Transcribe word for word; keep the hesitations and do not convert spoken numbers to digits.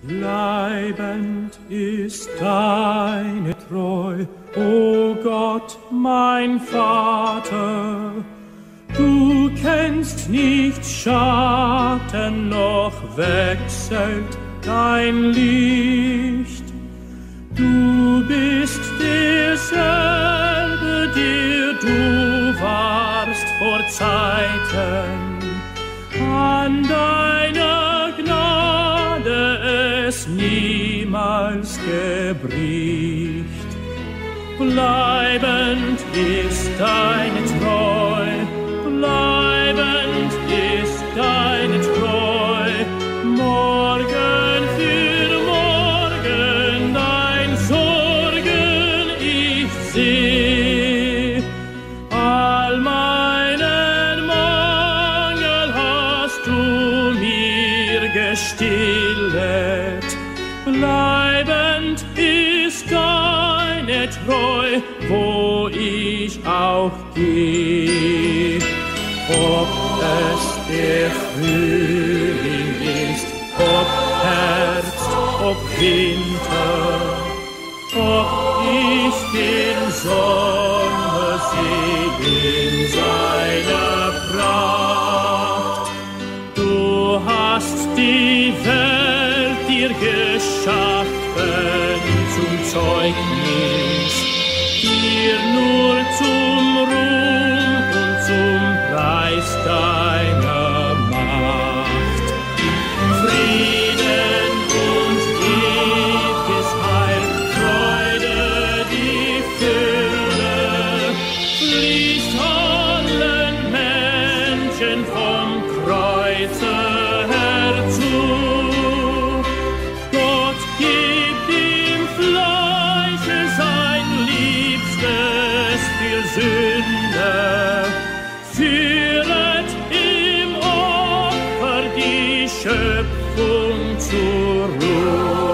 Bleibend ist deine Treu, o Gott, mein Vater. Du kennst nicht Schatten, noch wechselt dein Licht. Du bist derselbe, der du warst vor Zeiten. An deiner Gnade es niemals gebricht. Bleibend ist deine Treu, bleibend ist deine Treu, morgen für morgen dein Sorgen ich seh. All meinen Mangel hast du mir gestillet, bleibend ist deine Treu, wo ich auch geh. Ob es der Frühling ist, ob Herbst, ob Winter, ob ich den Sommer seh in seiner Pracht. Du hast die Welt dir geschaffen zum Zeugnis, dir nur zum Ruhm und zum Preis deiner Macht. Frieden und ewiges Heil, Freude, die Fülle, fließt allen Menschen vom Kreuze herzu. Gott gibt dem Fleische sein Liebstes für Sünder, führet im Opfer die Schöpfung zur Ruhe.